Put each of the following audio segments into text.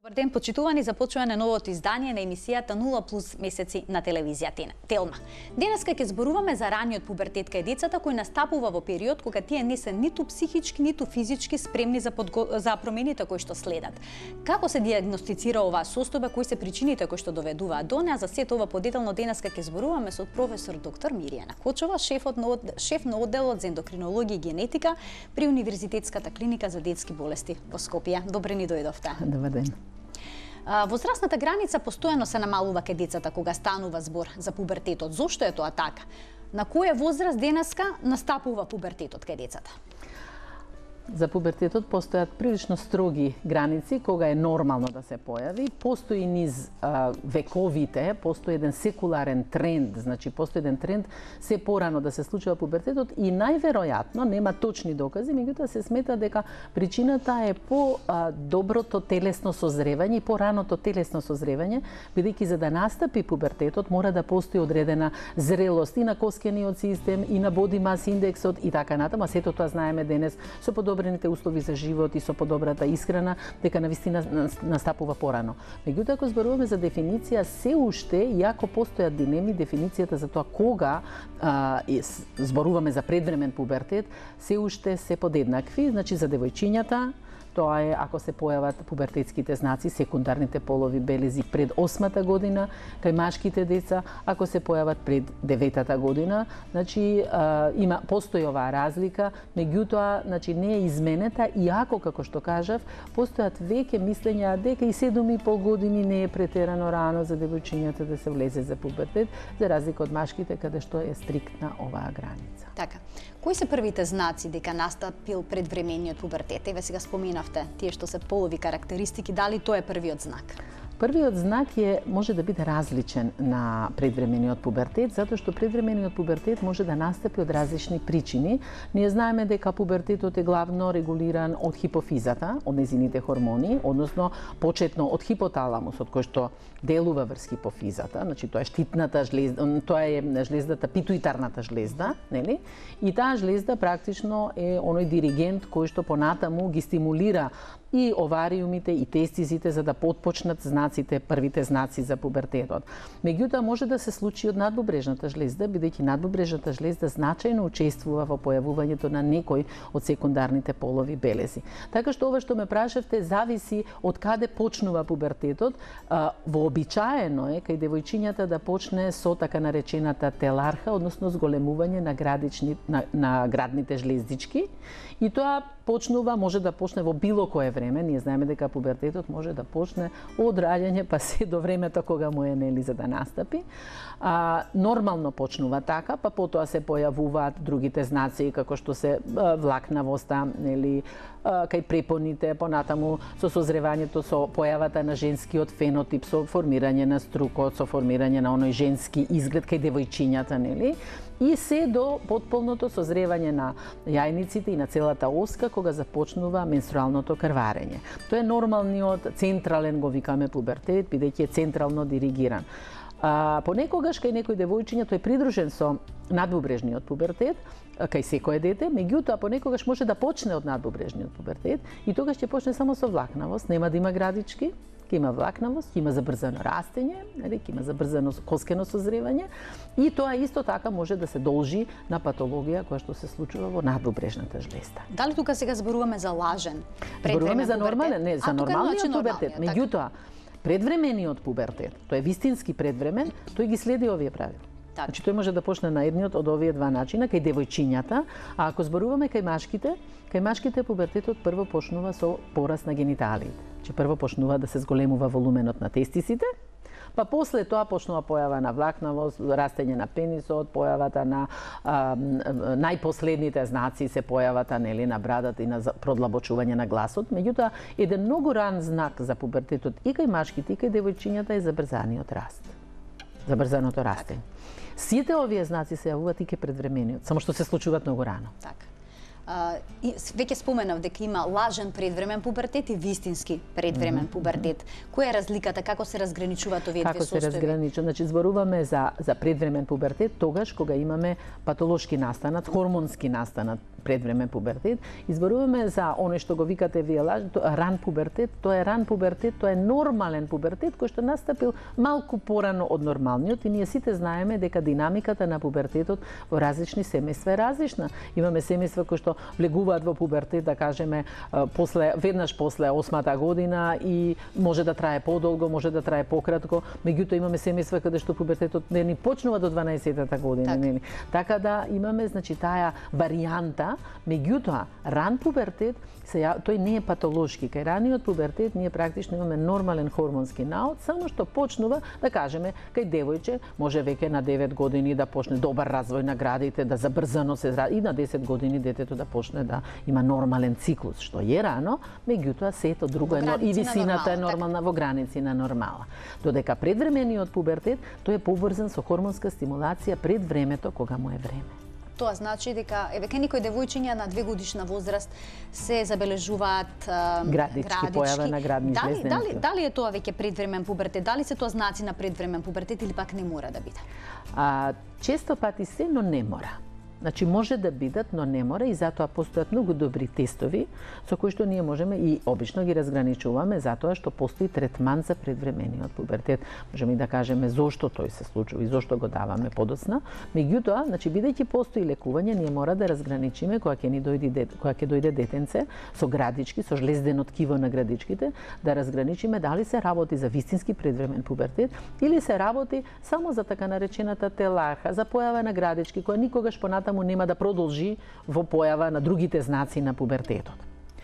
Добар ден, почитувани, започуваме новото издание на емисијата 0 плюс месеци на телевизија Телма. Денеска ќе зборуваме за раниот пубертет кај децата кој настапува во период кога тие не се ниту психички, ниту физички спремни за промените кои што следат. Како се диагностицира оваа состојба, кои се причините кои што доведуваат до неа? За сето ова подетелно денеска ќе зборуваме со професор доктор Мирјана Кочова, шеф на одделот за ендокринологија и генетика при Универзитетската клиника за детски болести во Скопје. Добре ни дојдовте. Добар ден. Возрастната граница постојано се намалува кај децата кога станува збор за пубертетот. Зошто е тоа така? На која возраст денеска настапува пубертетот кај децата? За пубертетот постојат прилично строги граници кога е нормално да се појави. Постои низ вековите, постои еден секуларен тренд, значи постои еден тренд се порано да се случува пубертетот и најверојатно, нема точни докази, меѓутоа се смета дека причината е по доброто телесно созревање и по-раното телесно созревање, бидејќи за да настапи пубертетот мора да постои одредена зрелост и на коскениот систем, и на body mass индексот и така натаму, а сето тоа знаеме денес со подобрените услови за живот и со подобрата исхрана, дека навистина настапува порано. Меѓутоа, ако зборуваме за дефиниција, се уште, иако постојат дилеми, дефиницијата за тоа кога зборуваме за предвремен пубертет, се уште се подеднакви. Значи, за девојчињата, тоа е ако се појават пубертетските знаци, секундарните полови белези пред 8-та година, кај машките деца ако се појават пред 9-та година, значи постои оваа разлика, меѓутоа значи не е изменета, иако како што кажав, постојат веќе мислења дека и 7,5 години не е претерано рано за девојчињата да се влезе за пубертет, за разлика од машките каде што е стриктна оваа граница. Така. Кои се првите знаци дека настапил предвремениот пубертет? Еве сега споменавте тие што се полови карактеристики, дали тоа е првиот знак? Првиот знак може да биде различен на предвремениот пубертет, затоа што предвремениот пубертет може да настапи од различни причини. Ние знаеме дека пубертетот е главно регулиран од хипофизата, од незините хормони, односно почетно од хипоталамусот кој што делува врз хипофизата, значи тоа е штитната жлезда, тоа е жлездата питуитарната жлезда, нели? И таа жлезда практично е оној диригент кој што понатаму ги стимулира и овариумите и тестисите за да потпочнат првите знаци за пубертетот. Меѓутоа може да се случи од надбубрежната жлезда, бидејќи надбубрежната жлезда значајно учествува во појавувањето на некој од секундарните полови белези. Така што ова што ме прашавте зависи од каде почнува пубертетот. Вообичаено е кај девојчињата да почне со така наречената теларха, односно зголемување на градните жлездички, и тоа може да почне во било кое време. Ние знаеме дека пубертетот може да почне од раѓање па се до времето кога му е нели за да настапи. Нормално почнува така, па потоа се појавуваат другите знаци како што се влакнавоста, нели кај препоните, понатаму со созревањето, со појавата на женскиот фенотип, со формирање на струкот, со формирање на оној женски изглед кај девојчињата, нели? И се до потполното созревање на јајниците и на целата оска кога започнува менструалното крварење. Тоа е нормалниот централен, го викаме, пубертет, бидејќи е централно диригиран. Понекогаш кај некој девојчиња тој е придружен со надбубрежниот пубертет, кај секое дете, меѓутоа понекогаш може да почне од надбубрежниот пубертет и тогаш ќе почне само со влакнавост, нема да има градички, ќе има влакнавост, ќе има забрзано растење, ќе има забрзано коскено созревање и тоа исто така може да се должи на патологија која што се случува во надбубрежната жлезда. Дали тука сега зборуваме за лажен предвремен пубертет? Зборуваме за нормален, не, за нормалниот пубертет. Меѓутоа, предвремениот пубертет, тој е вистински предвремен, тој ги следи овие правила. Значи тој може да почне на едниот од овие два начина кај девојчињата, а ако зборуваме кај машките пубертетот прво почнува со пораст на гениталиите. Значи прво почнува да се зголемува волуменот на тестисите, па после тоа почнува појава на влакнавост, растење на пенисот, појавата на најпоследните знаци се појавата нели на брадата и на продлабочување на гласот. Меѓутоа, еден многу ран знак за пубертетот и кај машките и кај девојчињата е забрзаниот раст. Забрзаното растење. Сите овие знаци се јавуваат и ке предвремениот, само што се случуваат многу рано. Така. Веќе споменав дека има лажен предвремен пубертет и вистински предвремен пубертет. Која е разликата, како се разграничуваат овие две состојби? Како се разграничува? Значи зборуваме за предвремен пубертет тогаш кога имаме патолошки настанат, хормонски настанат предвремен пубертет. Изборуваме за оно што го викате вие ран пубертет. Тоа е ран пубертет, тоа е нормален пубертет кој што настапил малку порано од нормалниот и ние сите знаеме дека динамиката на пубертетот во различни семејства е различна. Имаме семејства кои што влегуваат во пубертет, да кажеме, веднаш после 8-та година и може да трае подолго, може да трае пократко. Меѓутоа имаме семејства каде што пубертетот не ни почнува до 12-та година, нели? Така да имаме значи таа варијанта. Меѓутоа, ран пубертет, тој не е патолошки. Кај раниот пубертет ние практично имаме нормален хормонски наод, само што почнува, да кажеме, кај девојче може веќе на 9 години да почне добар развој на градите, да забрзано се и на 10 години детето да почне да има нормален циклус, што е рано, меѓутоа сето друго е и висината е нормална во граници на нормала. Додека предвремениот пубертет, тој е поврзан со хормонска стимулација пред времето кога му е време. Тоа значи дека веќе некои девојчиња на 2-годишна возраст се забележуваат градички појава на градни жлезденици. Дали е тоа веќе предвремен пубертет? Дали се тоа знаци на предвремен пубертет или пак не мора да биде? Често пати се, но не мора. Значи може да бидат, но не мора и затоа постојат многу добри тестови со кои што ние можеме и обично ги разграничуваме затоа што постои третман за предвремениот пубертет. Можеме и да кажеме зошто тој се случува и зошто го даваме подоцна. Меѓутоа, значи бидејќи постои лекување, ние мора да разграничиме кога ќе дојде детенце со градички, со жлездено ткиво на градичките, да разграничиме дали се работи за вистински предвремен пубертет или се работи само за така наречената теларха, за појава на градички која никогаш понатаму нема да продолжи во појава на другите знаци на пубертетот.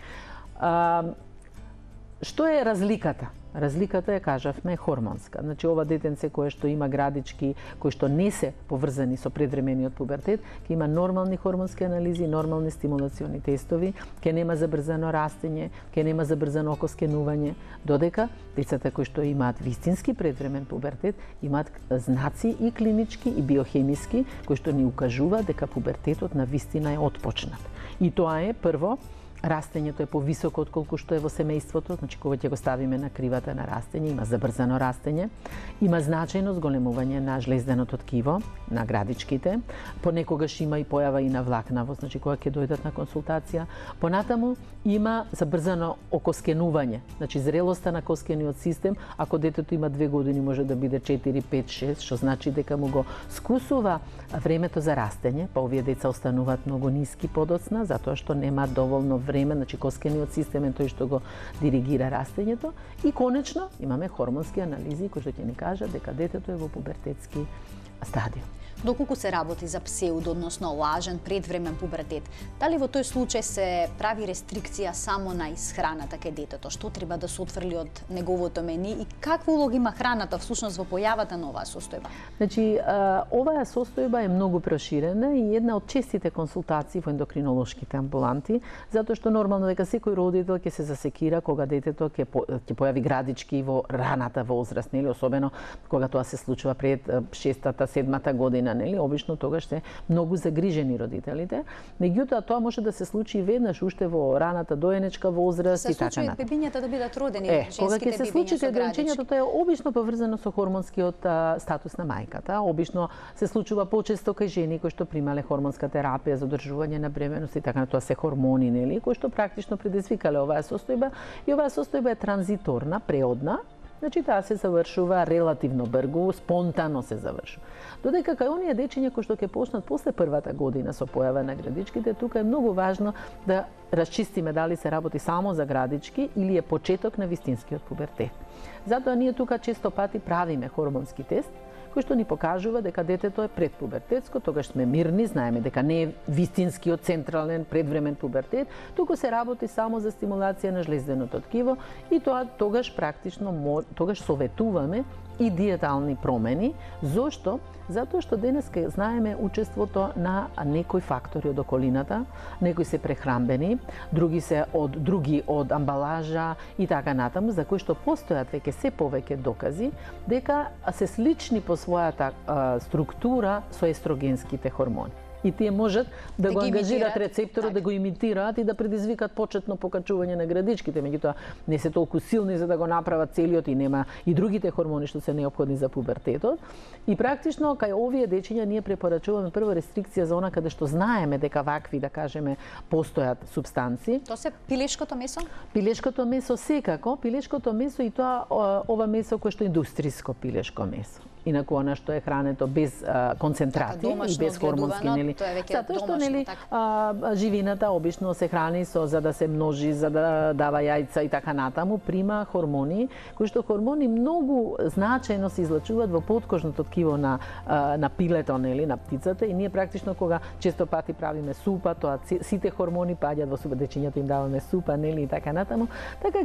Што е разликата? Разликата е, кажавме, хормонска. Значи, ова детенце кое што има градички, кои што не се поврзани со предвремениот пубертет, ќе има нормални хормонски анализи, нормални стимулациони тестови, ќе нема забрзано растење, ќе нема забрзано окоскенување, додека децата кои што имаат вистински предвремен пубертет, имаат знаци и клинички и биохемиски, кои што ни укажуваат дека пубертетот на вистина е отпочнат. И тоа е, прво, растењето е повисоко отколку што е во семејството, значи кога ќе го ставиме на кривата на растење, има забрзано растење, има значајно зголемување на жлезденото ткиво, на градичките, понекогаш има и појава и на влакнавост, значи кога ќе дојдат на консултација, понатаму има забрзано окоскенување, значи зрелоста на коскениот систем, ако детето има 2 години може да биде 4, 5, 6, што значи дека му го скусува времето за растење, па овие деца остануваат многу ниски подоцна, затоа што нема доволно време, значи коскениот систем е тој што го диригира растењето и конечно имаме хормонски анализи кои што ќе ни кажат дека детето е во пубертетски стадиум. Доколку се работи за псевдо, односно лажен предвремен пубертет, дали во тој случај се прави рестрикција само на исхраната кај детето? Што треба да се отфрли од неговото мени и каква улога има храната всушност во појавата на оваа состојба? Значи, оваа состојба е многу проширена и една од честите консултации во ендокринолошките амбуланти, затоа што нормално дека секој родител ќе се засекира кога детето ќе појави градички во раната возраст, нели, особено кога тоа се случува пред 6-та, 7-та година, нели, обично тогаш се многу загрижени родителите. Меѓутоа тоа може да се случи веднаш уште во раната доенечка возраст и така натаму. Се случи бебињата да бидат родени, кога ќе се случи граничењето, тоа е обично поврзано со хормонскиот статус на мајката. Обично се случува почесто кај жени кои што примале хормонска терапија за одржување на бременност и така, тоа се хормони, нели, кои што практично предизвикале оваа состојба и оваа состојба е транзиторна, преодна. Значи таа се завршува релативно брзо, спонтано се завршува. Додека кај оние дечиња кои што ќе почнат после првата година со појава на градичките, тука е многу важно да расчистиме дали се работи само за градички или е почеток на вистинскиот пубертет. Затоа ние тука често пати правиме хормонски тест, кој што ни покажува дека детето е предпубертетско, тогаш сме мирни, знаеме дека не е вистинскиот централен предвремен пубертет, туку се работи само за стимулација на жлезденото ткиво и тоа тогаш практично тогаш советуваме и диетални промени. Зошто? Затоа што денеска знаеме учеството на некои фактори од околината, некои се прехрамбени, други од амбалажа и така натаму, за кои што постојат веќе се повеќе докази дека се слични по својата структура со естрогенските хормони. и тие можат да го ангажираат имитираат, рецепторот, да го имитираат и да предизвикат почетно покачување на градичките, меѓутоа не се толку силни за да го направат целиот и нема и другите хормони што се неопходни за пубертетот. И практично кај овие дечиња ние препорачуваме прво рестрикција за она каде што знаеме дека вакви, да кажеме, постојат супстанци. Тоа се пилешкото месо? Пилешкото месо секако, пилешкото месо и тоа ова месо кое што е индустриско пилешко месо. Инаку она што е хрането без концентрати и без хормонски, нели? Затоа што нели живината обично се храни за да се множи, за да дава јајца и така натаму, прима хормони, кои што хормони многу значајно се излачуваат во поткожното ткиво на пилето, нели, на птицата, и ние практично кога често пати правиме супа, тоа сите хормони паѓаат во супа, дечињата им даваме супа, нели, и така натаму, така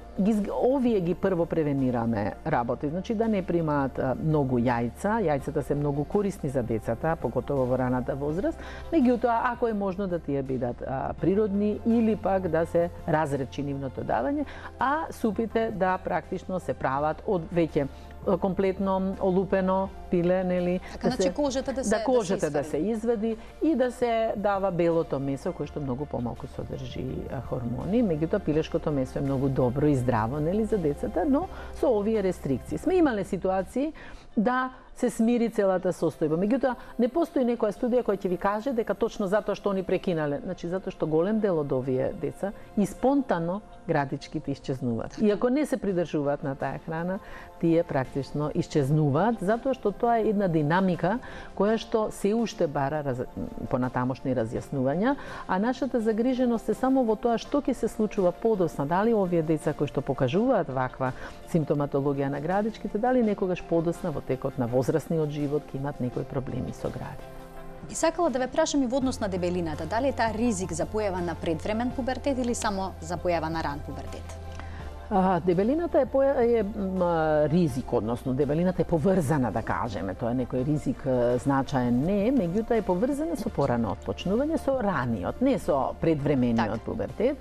овие ги прво превенираме работи, значи да не примаат многу јајца. Јајцата се многу корисни за децата, поготово во раната возраст, меѓутоа ако е можно да тие бидат природни или пак да се разречи нивното давање, а супите да практично се прават од веќе комплетно олупено пиле, нели, така, значи кожата да се извади и да се дава белото месо кое што многу помалку содржи хормони, меѓутоа пилешкото месо е многу добро и здраво, нели, за децата, но со овие рестрикции. Сме имале ситуации да се смири целата состојба. Меѓутоа, не постои некоја студија која ќе ви каже дека точно затоа што они прекинале, значи затоа што голем дел од овие деца и спонтано градичките исчезнуваат. И ако не се придржуваат на таа храна, тие практично исчезнуваат, затоа што тоа е една динамика која што се уште бара понатамошни разјаснувања, а нашата загриженост е само во тоа што ќе се случува подоцна, дали овие деца кои што покажуваат ваква симптоматологија на градичките, дали некогаш подоцна во текот на возрастниот живот ќе имат некои проблеми со гради. И сакала да ве прашам и во однос на дебелината, дали е таа ризик за појава на предвремен пубертет или само за појава на ран пубертет? Дебелината е ризик, односно дебелината е поврзана, да кажеме, тоа е некој ризик значаен не, меѓутоа е поврзана со порано отпочнување, со раниот, не со предвремениот пубертет.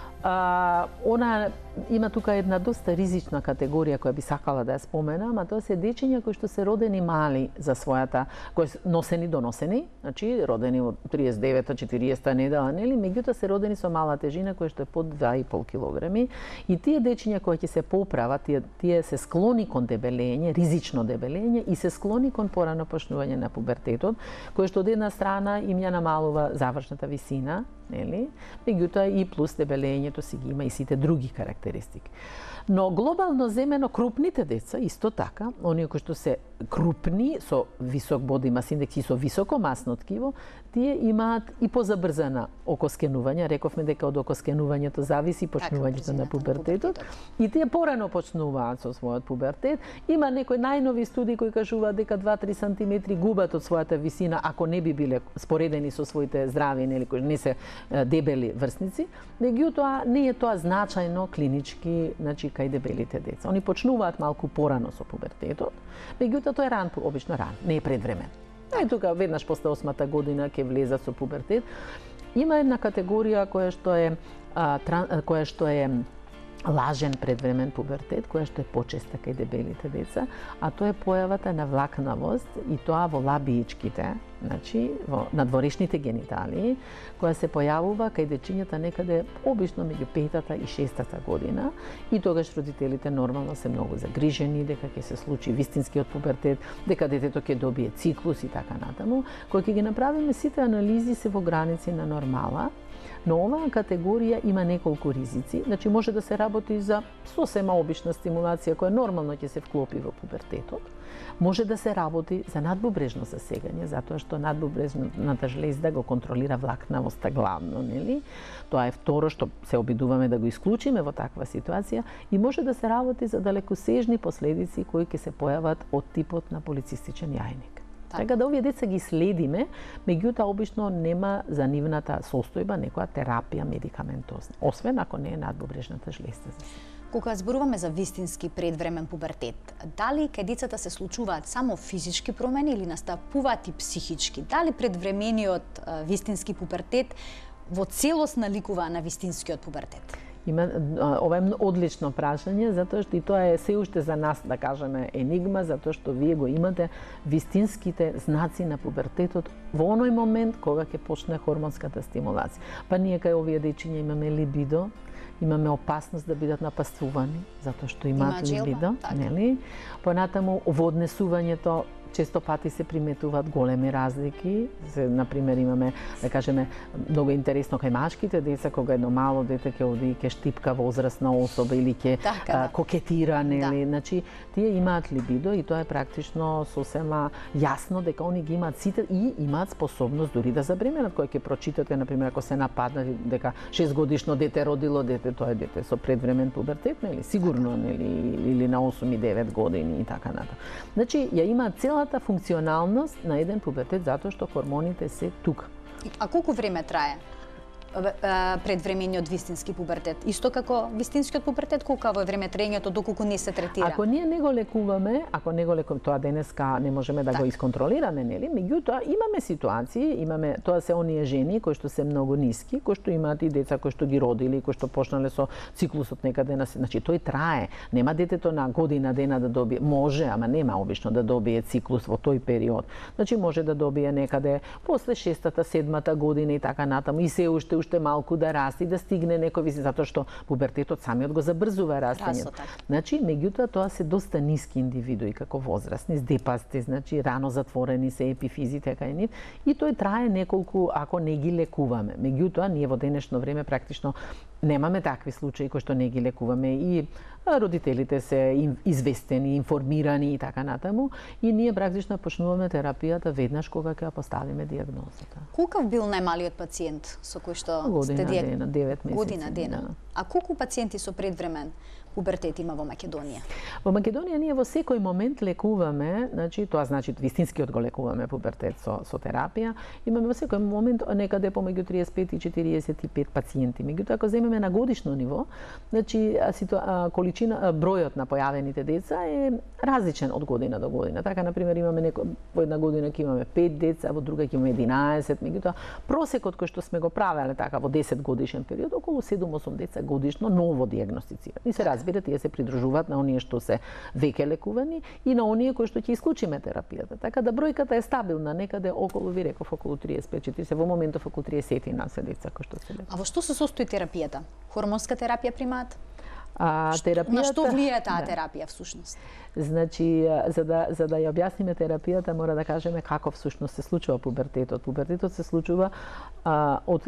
Она има тука една доста ризична категорија која би сакала да ја споменам, а тоа се дечиња кои што се родени мали за својата, кои се носени, значи родени од 39-40 недела, нели, меѓутоа се родени со мала тежина која што е под 2,5 килограми, и тие дечиња кои ќе се поправат, тие се склони кон дебелење, ризично дебелење и се склони кон порано почнување на пубертетот, кој што од една страна им ја намалува завршната висина, нели, меѓутоа и плюс дебелењето си ги има и сите други карактеристики. Но глобално земено крупните деца исто така, оние кои што се крупни со висок body mass index и со високо масно ткиво, тие имаат и позабрзана окоскенување. Рековме дека од окоскенувањето зависи почнувањето на пубертетот, и тие порано почнуваат со својот пубертет. Има некои најнови студии кои кажуваат дека 2-3 сантиметри губат од својата висина ако не би биле споредени со своите здрави, нели, кои не се дебели врсници, меѓутоа не е тоа значајно клинички, значи кај дебелите деца. Они почнуваат малку порано со пубертетот, меѓутоа тоа е ран, обично ран, не е предвремен. И тука веднаш после 8-та година ќе влезат со пубертет. Има една категорија која што е лажен предвремен пубертет, која што е почеста кај дебелите деца, а тоа е појавата на влакнавост, и тоа во лабиичките, значи во надворешните гениталии, која се појавува кај дечињата некаде обично меѓу 5-та и 6-та година, и тогаш родителите нормално се многу загрижени дека ќе се случи вистинскиот пубертет, дека детето ќе добие циклус и така натаму. Кога ќе ги направиме сите анализи се во граници на нормала, но оваа категорија има неколку ризици. Значи може да се работи за сосема обична стимулација која нормално ќе се вклопи во пубертетот. Може да се работи за надбубрежно засегање, затоа што надбубрежната жлезда го контролира влакнавоста главно, нели? Тоа е второ што се обидуваме да го исклучиме во таква ситуација, и може да се работи за далекосежни последици кои ќе се појават од типот на полицистичен јајник. Така да овие деца ги следиме, меѓутоа обично нема за нивната состојба некоја терапија медикаментозна, освен ако не е надбубрежната жлезда. Кога зборуваме за вистински предвремен пубертет, дали кај децата се случуваат само физички промени или настапуваат и психички? Дали предвремениот вистински пубертет во целост наликува на вистинскиот пубертет? Ова е одлично прашање, затоа што и тоа е се уште за нас, да кажеме, енигма, затоа што вие го имате вистинските знаци на пубертетот во оној момент кога ќе почне хормонската стимулација. Па ние кај овие дечиња имаме либидо, имаме опасност да бидат напаствувани, затоа што имаат либидо, нели? Понатаму во однесувањето често пати се приметуваат големи разлики. Например, имаме, да кажеме, многу интересно кај машките деца, кога едно мало дете ќе оди ќе штипка возрастна особа или ќе кокетира, нели? Значи, тие имаат либидо и тоа е практично сосема јасно дека они ги имаат сите и имаат способност дури да забременат. Кој ќе прочитате, например, ако се нападнат дека 6-годишно дете родило дете, тоа е дете со предвремен пубертет, нели? Сигурно, нели? Или на 8 и 9 години и така натаму. Значи, ја имаат целата функционалност на еден пубертет затоа што хормоните се тука. А колку време трае предвремениот вистински пубертет? Исто како вистинскиот пубертет, колку е време траењето доколку не се третира? Ако ние не го лекуваме, тоа денеска не можеме да го исконтролираме, нели? Меѓутоа имаме ситуации, тоа се оние жени кои што се многу ниски, кои што имаат и деца кои што ги родили, кои што почнале со циклусот некаде на, значи тој трае. Нема детето на година дена да добие, може, ама нема обично да добие циклус во тој период. Значи може да добие некаде после 6-та, 7-та година и така натаму и се уште малку да расте и да стигне некој висина, затоа што пубертетот самиот го забрзува растењето. Значи, меѓутоа тоа се доста ниски индивидуи како возрастни, здепасти, значи рано затворени се епифизите кај нив и тој трае неколку ако не ги лекуваме. Меѓутоа ние во денешно време практично немаме такви случаи кои што не ги лекуваме и родителите се известени, информирани и така натаму и ние практично почнуваме терапијата веднаш кога ќе ја поставиме дијагнозата. Колкав бил најмалиот пациент со кој што сте 9 месеци. Година дена. А колку пациенти со предвремен пубертет има во Македонија? Во Македонија ние во секој момент лекуваме, значи тоа значи вистинскиот го лекуваме пубертет со терапија. Имаме во секој момент некаде помеѓу 35 и 45 пациенти. Меѓутоа ако земеме на годишно ниво, значи бројот на појавените деца е различен од година до година. Така на пример имаме во една година ќе имаме 5 деца, во друга ќе имаме 11, меѓутоа просекот кој што сме го правеле така во 10 годишен период околу 7-8 деца годишно ново дијагностицирани. И се разбира, тие се придружуваат на оние што се веќе лекувани и на оние кои што ќе исклучиме терапијата. Така да бројката е стабилна, некаде околу, ви реков, околу 35-40, во моментов околу 30 на се деца кои што се лекувани. А во што се состои терапијата? Хормонска терапија примаат? Терапијата, на што влијае таа терапија всушност? Значи, за да ја објасниме терапијата, мора да кажеме како всушност се случува пубертетот. Пубертетот се случува од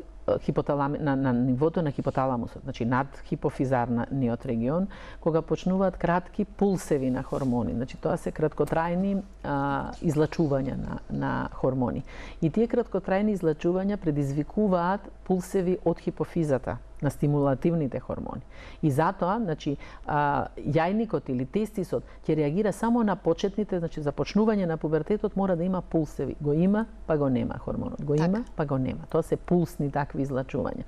на нивото на хипоталамусот, значи над хипофизарниот регион, кога почнуваат кратки пулсеви на хормони. Значи тоа се краткотрајни излачувања на хормони. И тие краткотрајни излачувања предизвикуваат пулсеви од хипофизата на стимулативните хормони. И затоа, значи, јајникот или тестисот ќе реагира само на почетните, значи започнување на пубертетот мора да има пулсеви. Го има, па го нема хормонот. Го има, па го нема. Тоа се пулсни такви излачувања.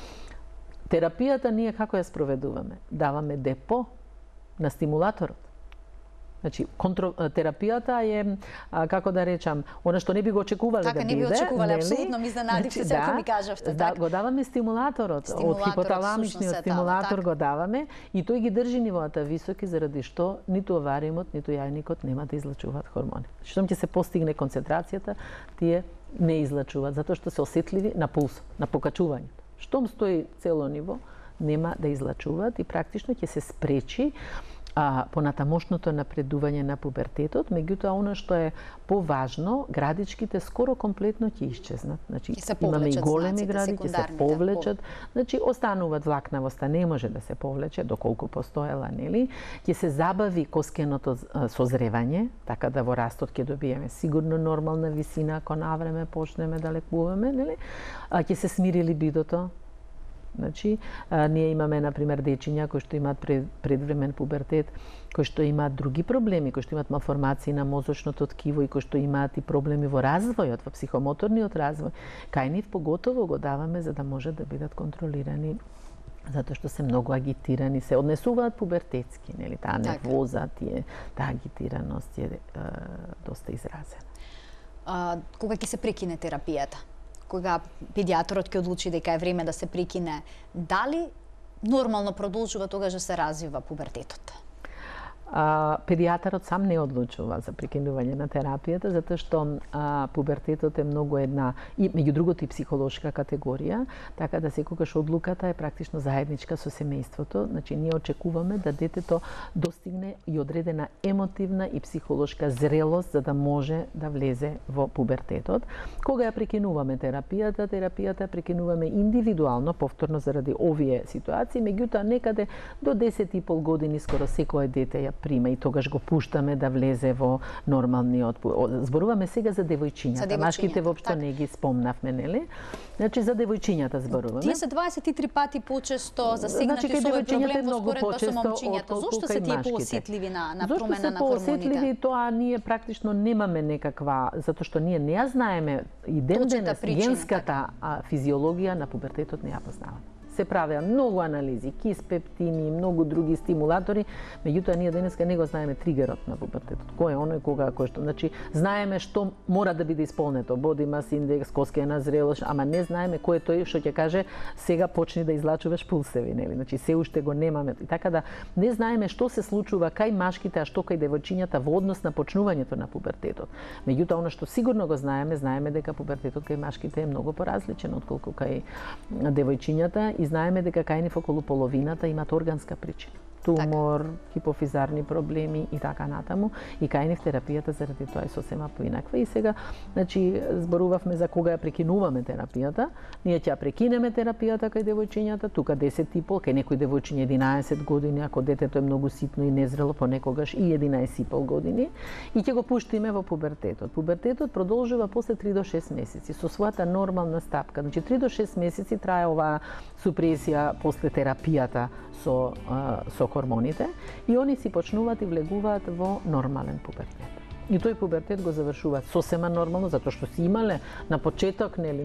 Терапијата ние како ја спроведуваме? Даваме депо на стимулаторот. Значи, терапијата е, како да речам, она што не би го очекувале да биде. Така, не би очекувале, апсолутно ми изненадивте се ако ми кажавте. Го даваме стимулаторот, од хипоталамичниот стимулатор го даваме и тој ги држи нивоата високи заради што ниту овариумот, ниту јајникот нема да излачуваат хормони. Штом ќе се постигне концентрацијата, тие не излачуваат, затоа што се осетливи на пулс, на покачувањето. Штом стои цело ниво, нема да излачуваат и практично ќе се спречи понатамошното напредување на пубертетот, меѓутоа она што е поважно, градичките скоро комплетно ќе исчезнат. Значи имаме и големи гради, ќе се повлечат, значи остануваат влакнавоста, не може да се повлече доколку постоела, нели? Ќе се забави коскеното созревање, така да во растот ќе добиеме сигурно нормална висина ако навреме почнеме да лекуваме, нели? Ќе се смири либидото. Значи, ние имаме, например, дечиња кои што имаат предвремен пубертет, кои што имаат други проблеми, кои што имаат малформации на мозочното ткиво и кои што имаат и проблеми во развојот, во психомоторниот развој. Кај нив поготово го даваме за да може да бидат контролирани, затоа што се многу агитирани, се однесуваат пубертетски, нели, таа нервоза, таа агитираност е доста изразена. Кога ќе се прекине терапијата? Кога педијатрот ќе одлучи дека е време да се прекине, дали нормално продолжува тогаш да се развива пубертетот? Педијатарот сам не одлучува за прекинување на терапијата, затоа што пубертетот е многу една, и меѓу другото и психолошка категорија, така да секогаш одлуката е практично заедничка со семејството. Значи, ние очекуваме да детето достигне и одредена емотивна и психолошка зрелост за да може да влезе во пубертетот. Кога ја прекинуваме терапијата ја прекинуваме индивидуално, повторно заради овие ситуации, меѓутоа некаде до 10,5 години скоро секое дете ја прима и тогаш го пуштаме да влезе во нормалниот. Зборуваме сега за девојчињата. Машките воопшто не ги спомнавме, нели? Значи за девојчињата зборуваме. Тие се 23 пати почесто засегнати со овој проблем во споредба со момчињата. Зошто се тие поосетливи на промена на хормоните? Зошто се поосетливи? Тоа ние практично немаме некаква, затоа што ние не ја знаеме и ден денес генската физиологија на пубертетот не ја познаваме. Се правеа многу анализи, киспептини, многу други стимулатори, меѓутоа ние денеска не го знаеме тригерот на пубертетот. Кој е оној, кога, кој што. Значи, знаеме што мора да биде исполнето, body mass index, коскена зрелост, ама не знаеме кој е тој што ќе каже сега почни да излачуваш пулсеви, нели? Значи, се уште го немаме. И така да не знаеме што се случува кај машките, а што кај девојчињата во однос на почнувањето на пубертетот. Меѓутоа, она што сигурно го знаеме дека пубертетот кај машките е многу поразличен отколку кај девојчињата. И знаеме дека кај нив околу половината имат органска причина. Тумор, хипофизарни проблеми и така натаму. И кај нив терапијата заради тоа е сосема поинаква. И сега, значи, зборувавме за кога ја прекинуваме терапијата. Ние ќе ја прекинеме терапијата кај девојчињата, тука 10,5, кај некој девојчиња 11 години, ако детето е многу ситно и незрело, понекогаш и 11,5 години, и ќе го пуштиме во пубертетот. Пубертетот продолжува после 3 до 6 месеци со својата нормална стапка. Значи 3 до 6 месеци трае оваа супресија после терапијата со хормоните и они си почнуваат и влегуваат во нормален пубертет. И тој пубертет го завршуваат сосема нормално, затоа што си имале на почеток, нели,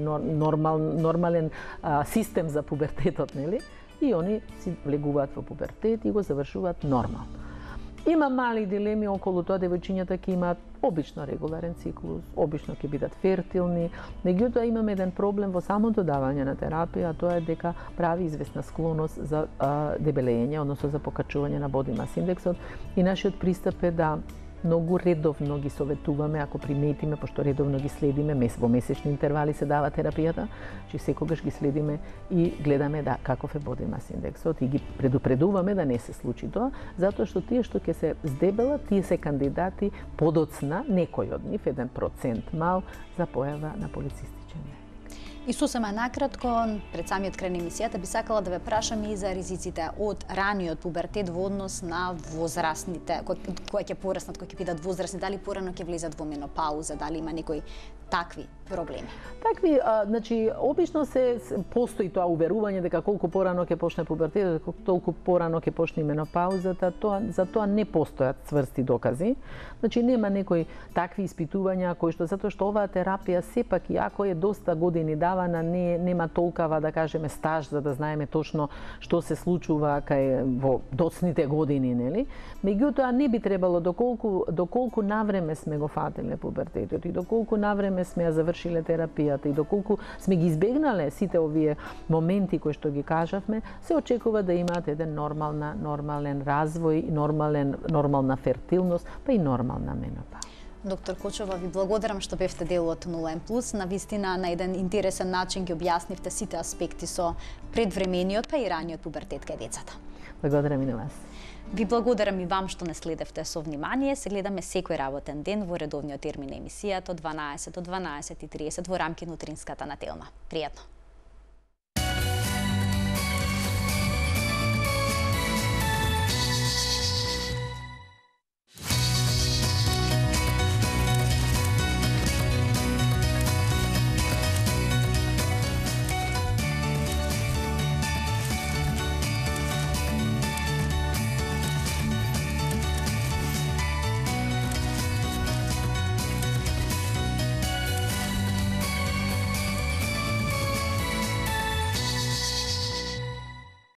нормален систем за пубертетот, нели? И они си влегуваат во пубертет и го завршуваат нормално. Има мали дилеми околу тоа, девојчињата ќе имаат обично регуларен циклус, обично ќе бидат фертилни, меѓутоа имаме еден проблем во самото давање на терапија, а тоа е дека прави известна склоност за дебелење, односно за покачување на body mass индексот, и нашиот пристап е да многу редовно ги советуваме, ако приметиме, пошто редовно ги следиме, во месечни интервали се дава терапијата, че секогаш ги следиме и гледаме да каков е body mass индексот и ги предупредуваме да не се случи тоа, затоа што тие што ќе се здебелат, тие се кандидати подоцна, некој од нив, 1% мал, за појава на полицистичен јајник. И сосема накратко, пред самиот крај на емисијата, би сакала да ве прашам и за ризиците од раниот пубертет во однос на возрастните, кои ќе пораснат, кои ќе бидат возрастни, дали порано ќе влезат во менопауза, дали има некои такви проблеми? Такви, значи, обично постои тоа уверување дека колку порано ќе почне пубертетот, толку порано ќе почне менопаузата, за тоа не постојат цврсти докази. Значи, нема некои такви испитувања кои што, затоа што оваа терапија сепак, иако е доста години давана, нема толкава, да кажеме, стаж за да знаеме точно што се случува во доцните години, нели? Меѓутоа не би требало доколку навреме сме го фатиле пубертетот и доколку навреме сме ја завршиле терапијата и доколку сме ги избегнале сите овие моменти кои што ги кажавме, се очекува да имаат еден нормален развој, нормална фертилност, па и нормална менопауза. Доктор Кочова, ви благодарам што бевте дел од 0N+. Навистина на еден интересен начин ги објаснивте сите аспекти со предвремениот па и раниот пубертет кај децата. Благодарам и на вас. Ви благодарам и вам што не следевте со внимание. Се гледаме секој работен ден во редовниот термин на емисијата од 12 до 12:30 во рамки на утринската на Телма. Пријатно!